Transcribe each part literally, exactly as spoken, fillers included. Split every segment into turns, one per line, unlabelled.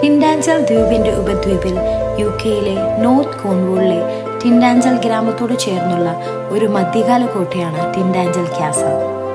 ടിൻടാഞ്ചൽ ദ്വീപിന്റെ ഉപദ്വീപിൽ യു കെയിലെ നോർത്ത് കോൺവോളിലെ ടിൻടാഞ്ചൽ ഗ്രാമത്തോട് ചേർന്നുള്ള ഒരു മധ്യകാല കോട്ടയാണ് ടിൻടാഞ്ചൽ കാസൽ.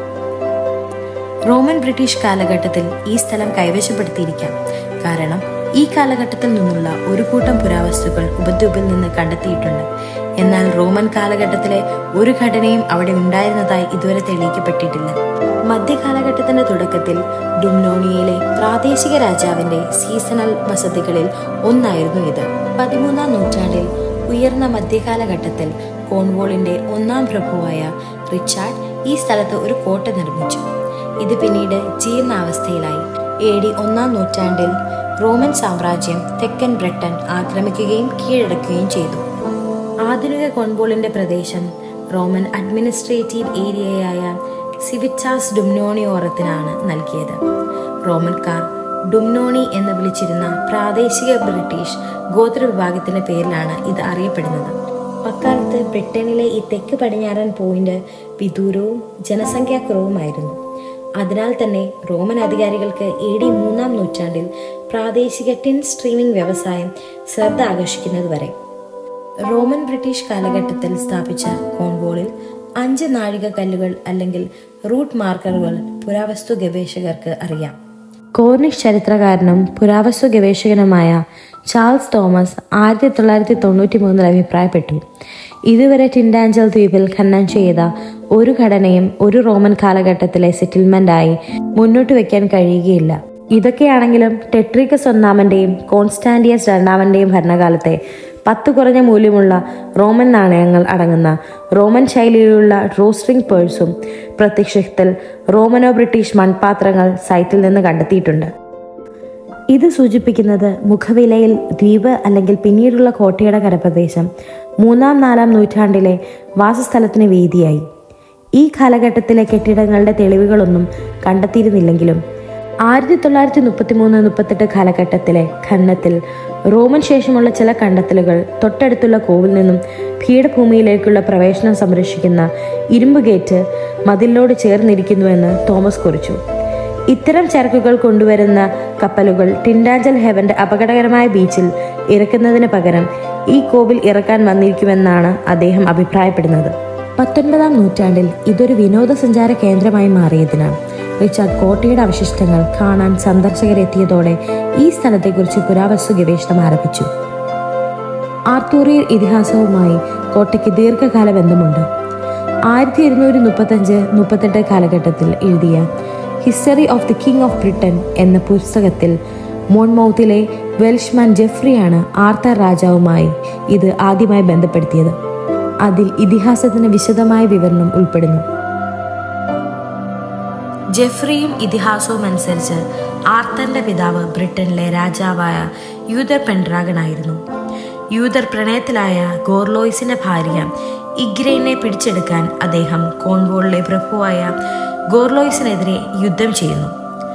റോമൻ ബ്രിട്ടീഷ് കാലഘട്ടത്തിൽ ഈ സ്ഥലം കൈവശപ്പെടുത്തിയിരിക്കാം. കാരണം ഈ കാലഘട്ടത്തിൽ നിന്നുള്ള ഒരു കൂട്ടം പുരാവസ്തുക്കൾ ഉപദ്വീപിൽ നിന്ന് കണ്ടെത്തിയിട്ടുണ്ട്. എന്നാൽ റോമൻ കാലഘട്ടത്തിലെ ഒരു ഘടനയും അവിടെ ഉണ്ടായിരുന്നതായി ഇതുവരെ തെളിയിക്കപ്പെട്ടിട്ടില്ല. മധ്യകാലഘട്ടത്തിന്റെ തുടക്കത്തിൽ ഡുംനോണിയയിലെ പ്രാദേശിക രാജാവിന്റെ സീസണൽ വസതികളിൽ ഒന്നായിരുന്നു ഇത്. പതിമൂന്നാം നൂറ്റാണ്ടിൽ ഉയർന്ന മധ്യകാലഘട്ടത്തിൽ കോൺവോളിന്റെ ഒന്നാം പ്രഭുവായ റിച്ചാർഡ് ഈ സ്ഥലത്ത് ഒരു കോട്ട നിർമ്മിച്ചു. ഇത് പിന്നീട് ജീർണാവസ്ഥയിലായി. എ ഡി ഒന്നാം നൂറ്റാണ്ടിൽ റോമൻ സാമ്രാജ്യം തെക്കൻ ബ്രിട്ടൻ ആക്രമിക്കുകയും കീഴടക്കുകയും ചെയ്തു. ആധുനിക കോൺവോളിന്റെ പ്രദേശം റോമൻ അഡ്മിനിസ്ട്രേറ്റീവ് ഏരിയയായ സിവിറ്റാസ് ഡുംനോണിയോറത്തിനാണ് നൽകിയത്. റോമൻകാർ ഡുംനോണി എന്ന് വിളിച്ചിരുന്ന പ്രാദേശിക ബ്രിട്ടീഷ് ഗോത്രവിഭാഗത്തിന്റെ പേരിലാണ് ഇത് അറിയപ്പെടുന്നത്. അക്കാലത്ത് ബ്രിട്ടനിലെ ഈ തെക്ക് പടിഞ്ഞാറൻ പോയിന്റ് വിദൂരവും ജനസംഖ്യാക്കുറവുമായിരുന്നു. അതിനാൽ തന്നെ റോമൻ അധികാരികൾക്ക് എ ഡി മൂന്നാം നൂറ്റാണ്ടിൽ പ്രാദേശിക ടിൻ സ്ട്രീമിംഗ് വ്യവസായം ശ്രദ്ധ ആകർഷിക്കുന്നത് വരെ. റോമൻ ബ്രിട്ടീഷ് കാലഘട്ടത്തിൽ സ്ഥാപിച്ച കോൺവോളിൽ അഞ്ച് നാഴിക കല്ലുകൾ അല്ലെങ്കിൽ റൂട്ട് മാർക്കറുകൾ പുരാവസ്തു ഗവേഷകർക്ക് അറിയാം. കോർണിഷ് ചരിത്രകാരനും പുരാവസ്തു ഗവേഷകനുമായ ചാൾസ് തോമസ് ആയിരത്തി തൊള്ളായിരത്തി തൊണ്ണൂറ്റി മൂന്നിൽ അഭിപ്രായപ്പെട്ടു, ഇതുവരെ ടിൻടാഞ്ചൽ ദ്വീപിൽ ഖനനം ചെയ്ത ഒരു ഘടനയും ഒരു റോമൻ കാലഘട്ടത്തിലെ സെറ്റിൽമെന്റായി മുന്നോട്ട് വയ്ക്കാൻ കഴിയുകയില്ല. ഇതൊക്കെയാണെങ്കിലും ടെട്രിക്കസ് ഒന്നാമന്റെയും കോൺസ്റ്റാന്റിയസ് രണ്ടാമന്റെയും ഭരണകാലത്തെ പത്ത് കുറഞ്ഞ മൂല്യമുള്ള റോമൻ നാണയങ്ങൾ അടങ്ങുന്ന റോമൻ ശൈലിയിലുള്ള റോസ്ട്രിംഗ് പേഴ്സും പ്രത്യക്ഷത്തിൽ റോമനോ ബ്രിട്ടീഷ് മൺപാത്രങ്ങൾ സൈറ്റിൽ നിന്ന് കണ്ടെത്തിയിട്ടുണ്ട്. ഇത് സൂചിപ്പിക്കുന്നത് മുഖവിലയിൽ ദ്വീപ് അല്ലെങ്കിൽ പിന്നീടുള്ള കോട്ടയുടെ കരപ്രദേശം മൂന്നാം നാലാം നൂറ്റാണ്ടിലെ വാസസ്ഥലത്തിന് വേദിയായി. ഈ കാലഘട്ടത്തിലെ കെട്ടിടങ്ങളുടെ തെളിവുകളൊന്നും കണ്ടെത്തിയിരുന്നില്ലെങ്കിലും ആയിരത്തി തൊള്ളായിരത്തി മുപ്പത്തി മൂന്ന് മുപ്പത്തെട്ട് കാലഘട്ടത്തിലെ ഖനനത്തിൽ റോമൻ ശേഷമുള്ള ചില കണ്ടെത്തലുകൾ തൊട്ടടുത്തുള്ള കോവിൽ നിന്നും പീഠഭൂമിയിലേക്കുള്ള പ്രവേശനം സംരക്ഷിക്കുന്ന ഇരുമ്പ് ഗേറ്റ് മതിലിനോട് ചേർന്നിരിക്കുന്നുവെന്ന് തോമസ് കുറിച്ചു. ഇത്തരം ചരക്കുകൾ കൊണ്ടുവരുന്ന കപ്പലുകൾ ടിൻടാഞ്ചൽ ഹെവന്റെ അപകടകരമായ ബീച്ചിൽ ഇറക്കുന്നതിന് പകരം ഈ കോവിൽ ഇറക്കാൻ വന്നിരിക്കുമെന്നാണ് അദ്ദേഹം അഭിപ്രായപ്പെടുന്നത്. പത്തൊൻപതാം നൂറ്റാണ്ടിൽ ഇതൊരു വിനോദസഞ്ചാര കേന്ദ്രമായി മാറിയതിനാൽ റിച്ചാർഡ് കോട്ടയുടെ അവശിഷ്ടങ്ങൾ കാണാൻ സന്ദർശകരെത്തിയതോടെ ഈ സ്ഥലത്തെക്കുറിച്ച് പുരാവസ്തു ഗവേഷണം ആരംഭിച്ചു. ആർത്തൂറിയൻ ഇതിഹാസവുമായി കോട്ടയ്ക്ക് ദീർഘകാല ബന്ധമുണ്ട്. ആയിരത്തി ഇരുന്നൂറ്റി മുപ്പത്തഞ്ച് മുപ്പത്തെട്ട് കാലഘട്ടത്തിൽ എഴുതിയ history of the king of Britain എന്ന പുസ്തകത്തിൽ മോൺമൗത്തിലെ വെൽഷ്മാൻ ജെഫ്രിയാണ് ആർത്തർ രാജാവുമായി ഇത് ആദ്യമായി ബന്ധപ്പെടുത്തിയത്. അതിൽ ഇതിഹാസത്തിന് വിശദമായ വിവരണം ഉൾപ്പെടുന്നു. ജെഫ്രിയും ഇതിഹാസവും അനുസരിച്ച് ആർത്തറിന്റെ പിതാവ് ബ്രിട്ടനിലെ രാജാവായ യൂതർ പെൻഡ്രാഗൺ ആയിരുന്നു. യൂതർ പ്രണയത്തിലായ ഗോർലോയിസിന്റെ ഭാര്യ ഇഗ്രൈനെ പിടിച്ചെടുക്കാൻ അദ്ദേഹം കോൺവോളിലെ പ്രഭുവായ ഗോർലോയിസിനെതിരെ യുദ്ധം ചെയ്യുന്നു.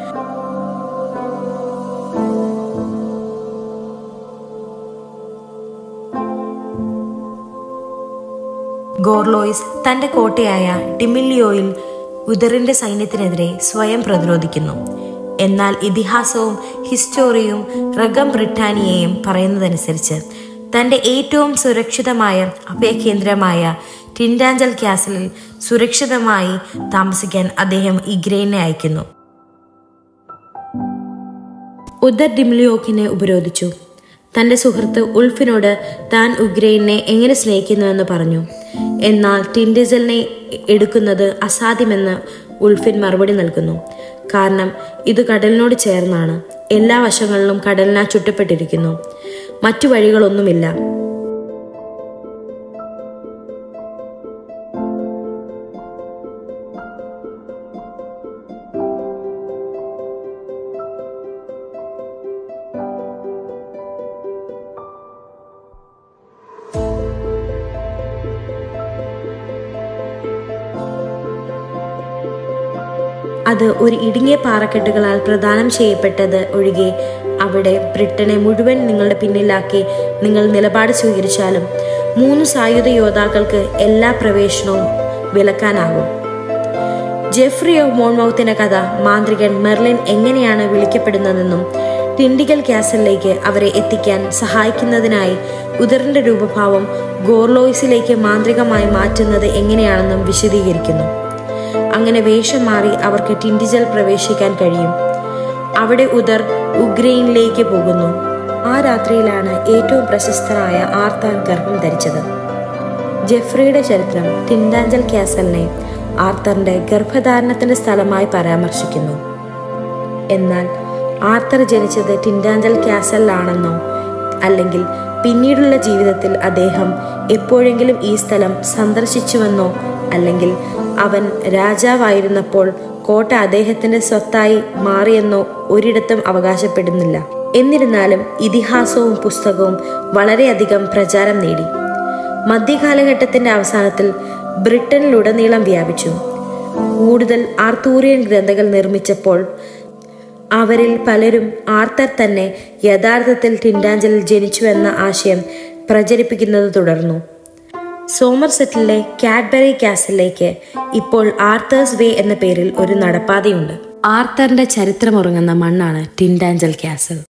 ഗോർലോയിസ് തന്റെ കോട്ടയായ ഡിമില്ലിയോയിൽ ഉദറിന്റെ സൈന്യത്തിനെതിരെ സ്വയം പ്രതിരോധിക്കുന്നു. എന്നാൽ ഇതിഹാസവും ഹിസ്റ്റോറിയും റഗം ബ്രിട്ടാനിയയും പറയുന്നതനുസരിച്ച് തന്റെ ഏറ്റവും സുരക്ഷിതമായ അഭയകേന്ദ്രമായ ടിൻടാഞ്ചൽ കാസലിൽ സുരക്ഷിതമായി താമസിക്കാൻ അദ്ദേഹം ഇഗ്രൈനെ അയക്കുന്നു. ഉദർ ഡിമില്ലിയോക്കിനെ ഉപരോധിച്ചു. തന്റെ സുഹൃത്ത് ഉൾഫിനോട് താൻ ഉഗ്രൈനെ എങ്ങനെ സ്നേഹിക്കുന്നുവെന്ന് പറഞ്ഞു. എന്നാൽ ടിൻഡസലിനെ എടുക്കുന്നത് അസാധ്യമെന്ന് ഉൾഫിൻ മറുപടി നൽകുന്നു. കാരണം ഇത് കടലിനോട് ചേർന്നാണ്, എല്ലാ വശങ്ങളിലും കടലിനാൽ ചുറ്റപ്പെട്ടിരിക്കുന്നു, മറ്റു വഴികളൊന്നുമില്ല. അത് ഒരു ഇടുങ്ങിയ പാറക്കെട്ടുകളാൽ പ്രദാനം ചെയ്യപ്പെട്ടത് ഒഴികെ അവിടെ ബ്രിട്ടനെ മുഴുവൻ നിങ്ങളുടെ പിന്നിലാക്കി നിങ്ങൾ നിലപാട് സ്വീകരിച്ചാലും മൂന്ന് സായുധ യോദ്ധാക്കൾക്ക് എല്ലാ പ്രവേശനവും വിലക്കാനാകും. ജെഫ്രി ഓഫ് മോൺമൗത്തിന്റെ കഥ മാന്ത്രികൻ മെർലിൻ എങ്ങനെയാണ് വിളിക്കപ്പെടുന്നതെന്നും ടിൻഡിഗൽ കാസലിലേക്ക് അവരെ എത്തിക്കാൻ സഹായിക്കുന്നതിനായി ഉദറിന്റെ രൂപഭാവം ഗോർലോയ്സിലേക്ക് മാന്ത്രികമായി മാറ്റുന്നത് എങ്ങനെയാണെന്നും വിശദീകരിക്കുന്നു. അങ്ങനെ വേഷം മാറി അവർക്ക് ടിൻഡിജൽ പ്രവേശിക്കാൻ കഴിയും. അവിടെ ഉദർ ഉഗ്രൈനിലേക്ക് പോകുന്നു. ആ രാത്രിയിലാണ് ഏറ്റവും പ്രശസ്തനായ ആർത്തർ ഗർഭം ധരിച്ചത്. ജെഫ്രിയുടെ ചരിത്രം ടിൻടാഞ്ചൽ കാസലിനെ ആർത്തറിന്റെ ഗർഭധാരണത്തിന്റെ സ്ഥലമായി പരാമർശിക്കുന്നു. എന്നാൽ ആർത്തർ ജനിച്ചത് ടിൻടാഞ്ചൽ കാസലിലാണെന്നോ അല്ലെങ്കിൽ പിന്നീടുള്ള ജീവിതത്തിൽ അദ്ദേഹം എപ്പോഴെങ്കിലും ഈ സ്ഥലം സന്ദർശിച്ചുവെന്നോ അല്ലെങ്കിൽ അവൻ രാജാവായിരുന്നപ്പോൾ കോട്ട അദ്ദേഹത്തിന്റെ സ്വത്തായി മാറിയെന്നോ ഒരിടത്തും അവകാശപ്പെടുന്നില്ല. എന്നിരുന്നാലും ഇതിഹാസവും പുസ്തകവും വളരെയധികം പ്രചാരം നേടി. മധ്യകാലഘട്ടത്തിന്റെ അവസാനത്തിൽ ബ്രിട്ടനിലുടനീളം വ്യാപിച്ചു. കൂടുതൽ ആർത്തൂറിയൻ ഗ്രന്ഥങ്ങൾ നിർമ്മിച്ചപ്പോൾ അവരിൽ പലരും ആർത്തർ തന്നെ യഥാർത്ഥത്തിൽ ടിൻടാഞ്ചലിൽ ജനിച്ചുവെന്ന ആശയം പ്രചരിപ്പിക്കുന്നത് തുടർന്നു. സോമർസെറ്റിലെ കാഡ്ബറി കാസലിലേക്ക് ഇപ്പോൾ ആർത്തേഴ്സ് വേ എന്ന പേരിൽ ഒരു നടപ്പാതയുണ്ട്. ആർത്തറിന്റെ ചരിത്രമുറങ്ങുന്ന മണ്ണാണ് ടിൻടാഞ്ചൽ കാസൽ.